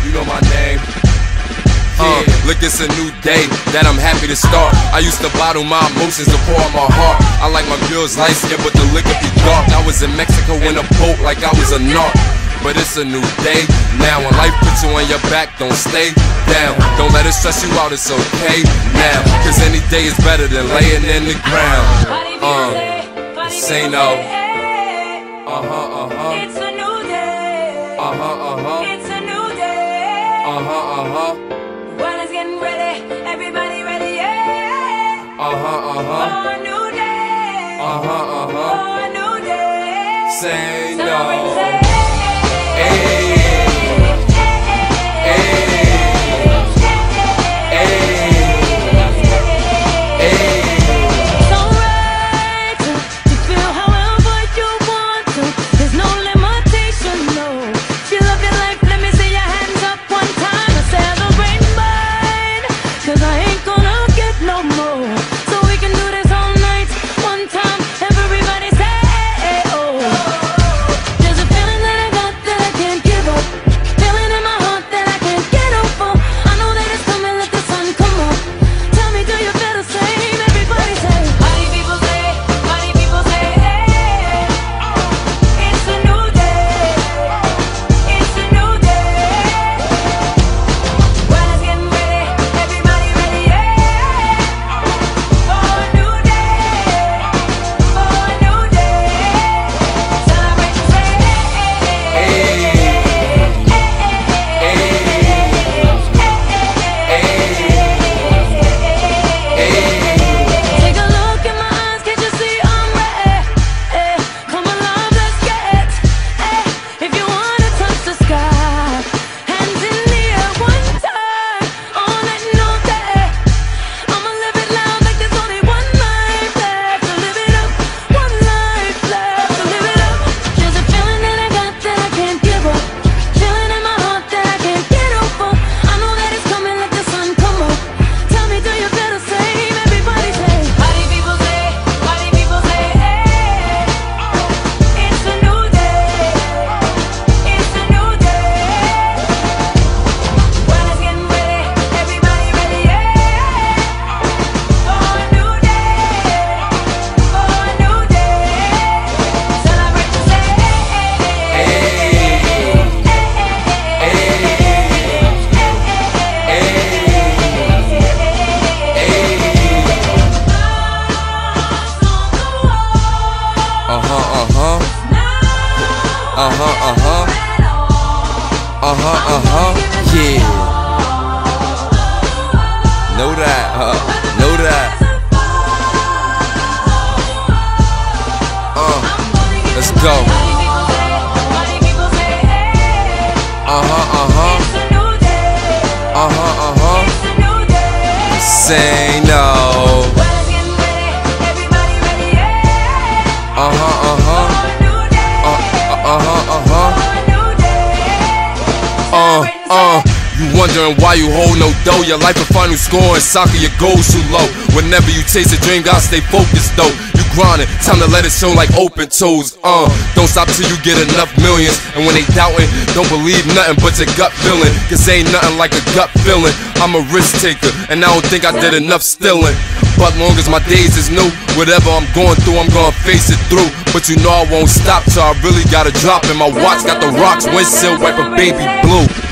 you know my name. Look, it's a new day that I'm happy to start. I used to bottle my emotions to pour out my heart. I like my girls light skin, but the liquor be dark. I was in Mexico in a boat like I was a narc. But it's a new day now. When life puts you on your back, don't stay down. Don't let it stress you out, it's okay now. Cause any day is better than laying in the ground. Say no. It's a new day. It's a new day. World is getting ready. Everybody ready, yeah. For a new day. For a new day. Say no. Celebrate, yeah. Know that, know that. Let's go. Say no. You wondering why you hold no dough. Your life a final score in soccer, your goals too low. Whenever you chase a dream, gotta stay focused though. You grinding, time to let it show like open toes. Don't stop till you get enough millions. And when they doubting, don't believe nothing but your gut feeling. Cause ain't nothing like a gut feeling. I'm a risk taker, and I don't think I did enough stealing. But long as my days is new, whatever I'm going through, I'm gonna face it through. But you know I won't stop till I really gotta drop. And my watch got the rocks, windshield wiper baby blue.